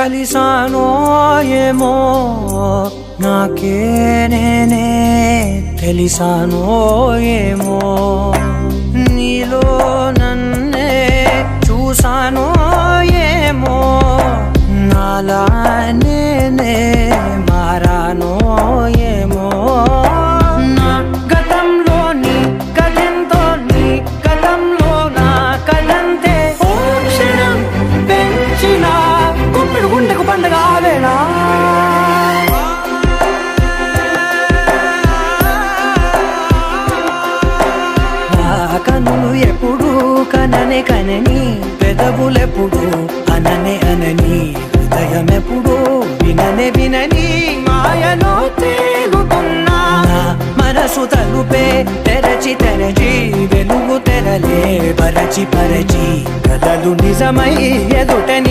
కలిసానో ఏమో నాకే నేనే తెలిసానో ఏమో నీలో నన్నే చూసానో ఏమో నాలా నేనే మారానో ఏమో నా గతంలోని కథంతో నీ గతంలో నా కథంతే ఓ క్షణం పెంచిన గుప్పిడు గుండెకు పండగ ఆవేళ కనులు ఎప్పుడు కననే కనని పెదవులెప్పుడు అననే అనని హృదయం ఎప్పుడు విననే వినని మాయలో తేలుతున్నా మనసు తలుపే తెరచి తెరచి వెలుగు తెరలే పరచి పరచి కలలు నిజమై ఎదుట